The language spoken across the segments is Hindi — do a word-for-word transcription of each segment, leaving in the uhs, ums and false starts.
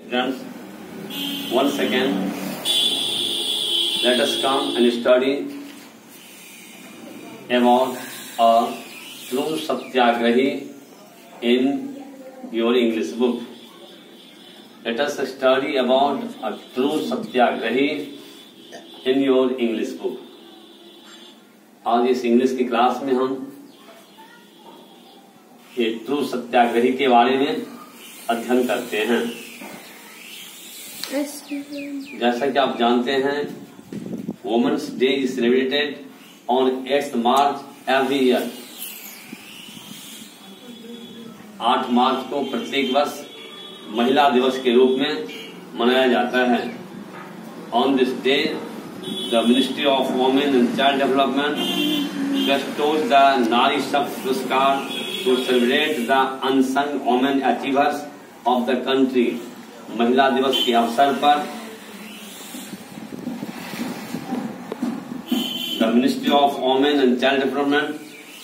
Friends, one second. Let us come and study about a true Satyagrahi in your English book. Let us study about a true Satyagrahi in your English book. आज इस इंग्लिश की क्लास में हम ये ट्रू सत्याग्रही के बारे में अध्ययन करते हैं। जैसा कि आप जानते हैं, women's day is celebrated on eighth March every year. आठ मार्च को प्रत्येक वर्ष महिला दिवस के रूप में मनाया जाता है। On this day the ministry of women and child development bestows the Nari Shakti पुरस्कार to celebrate the unsung women achievers of the country। महिला दिवस के अवसर पर the ministry of women and child development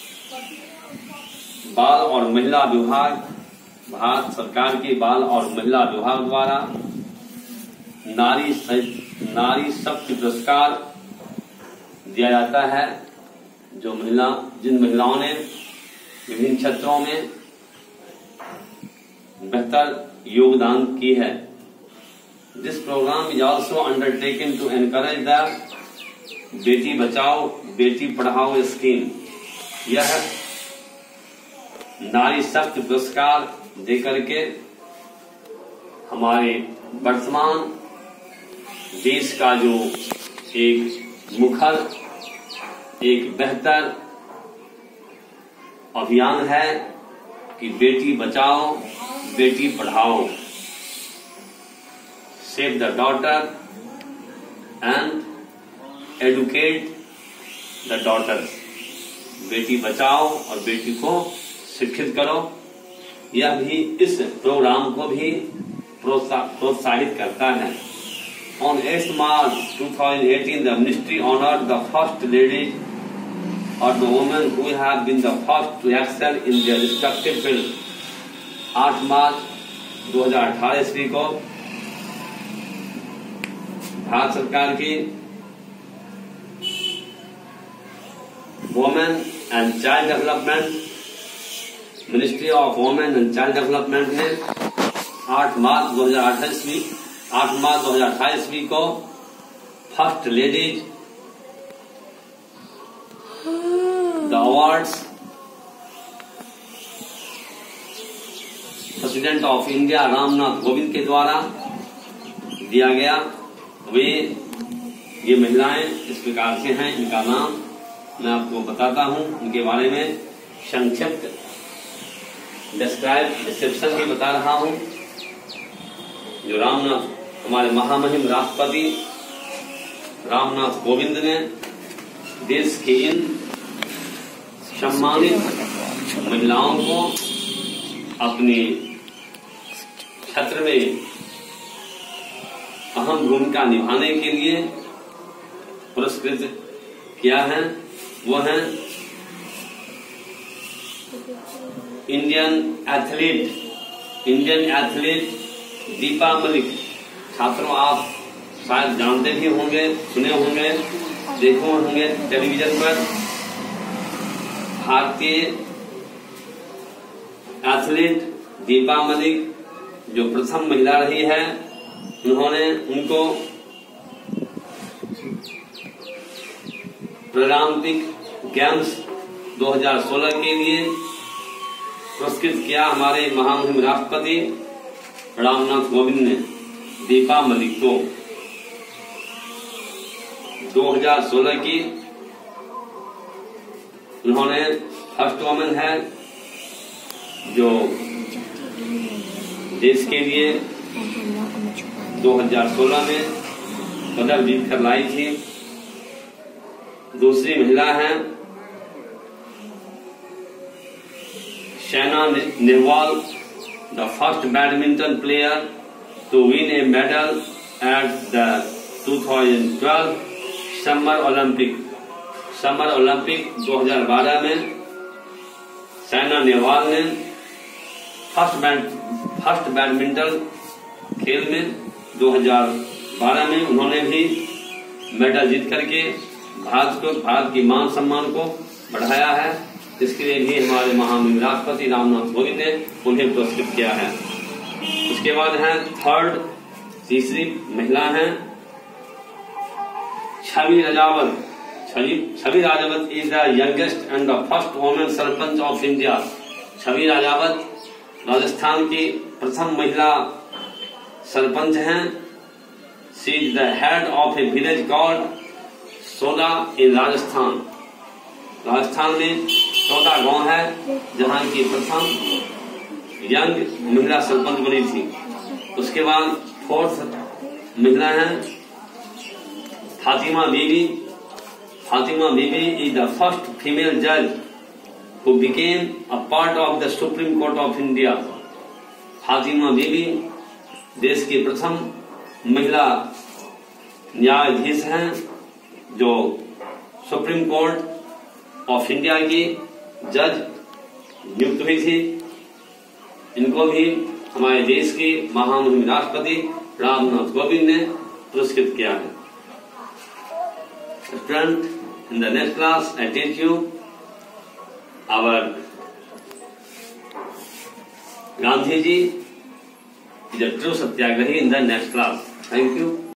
बाल और महिला विभाग, भारत सरकार के बाल और महिला विभाग द्वारा नारी नारी शक्ति पुरस्कार दिया जाता है। जो महिला जिन महिलाओं ने विभिन्न क्षेत्रों में बेहतर योगदान की है। This program is also undertaken to encourage the Beti Bachao Beti पढ़ाओ स्कीम। यह नारी शक्ति पुरस्कार देकर के हमारे वर्तमान देश का जो एक मुखर एक बेहतर अभियान है कि बेटी Bachao Beti Padhao, save the daughter and educate the daughters. Beti Bachao और बेटी को शिक्षित करो। यह भी इस प्रोग्राम को भी प्रोत्साहित करता है। On eighth March twenty eighteen, the ministry honored the first ladies or the women who have been the first to excel in their respective field। आठ मार्च दो हज़ार अठारह ईस्वी को भारत सरकार की women and child development ministry of women and child development ने आठ मार्च दो हज़ार अठारह ईस्वी आठ मार्च दो हजार अठाईस ईस्वी को first ladies the awards president of India Ramnath Kovind के द्वारा दिया गया। वे ये महिलाएं इस प्रकार से हैं, इनका नाम मैं आपको बताता हूं, इनके बारे में संक्षिप्त डिस्क्राइब डिस्क्रिप्शन भी बता रहा हूं। जो रामनाथ हमारे महामहिम राष्ट्रपति रामनाथ कोविंद ने देश के इन सम्मानित महिलाओं को अपने क्षेत्र में अहम भूमिका निभाने के लिए पुरस्कृत किया है। वो है Indian athlete Indian athlete Deepa Malik. छात्रों, आप शायद जानते भी होंगे, सुने होंगे, देखे होंगे टेलीविजन पर। भारतीय एथलीट दीपा मलिक जो प्रथम महिला रही है, उन्होंने उनको पैरालंपिक गेम्स दो हज़ार सोलह के लिए पुरस्कृत किया। हमारे महामहिम राष्ट्रपति रामनाथ कोविंद ने दीपा मलिक को दो हज़ार सोलह की उन्होंने फर्स्ट वुमेन है जो देश के लिए दो हज़ार सोलह में पदक जीत कर लाई थी। दूसरी महिला है Saina Nehwal, the first badminton player to win a medal at the twenty twelve Summer Olympic summer Olympic दो हज़ार बारह में साइना नेहवाल ने फर्स्ट बैड फर्स्ट बैडमिंटन खेल में दो हज़ार बारह में उन्होंने भी मेडल जीत करके भारत को भारत की मान सम्मान को बढ़ाया है। इसके लिए भी हमारे महामहिम राष्ट्रपति रामनाथ कोविंद ने उन्हें पुरस्कृत किया है। उसके बाद है थर्ड तीसरी महिला है Chhavi Rajawat. Chhavi Chhavi Rajawat is the youngest and the first women sarpanch of India. Chhavi Rajawat Rajasthan की प्रथम महिला सरपंच हैं। She is the head of a village called Soda in Rajasthan. Rajasthan में चौदह गांव है जहां की प्रथम यंग महिला सरपंच बनी थी। उसके बाद फोर्थ महिला है Fatima Bibi. Fatima Bibi is the first female जज who became a part of the supreme court of India. Fatima Bibi देश की प्रथम महिला न्यायाधीश हैं जो सुप्रीम कोर्ट ऑफ इंडिया की जज नियुक्त हुई थी। इनको भी हमारे देश के महामहिम राष्ट्रपति रामनाथ कोविंद ने पुरस्कृत किया है। Student, in the next class, I teach you our Gandhiji is a true satyagrahi in the next class. Thank you.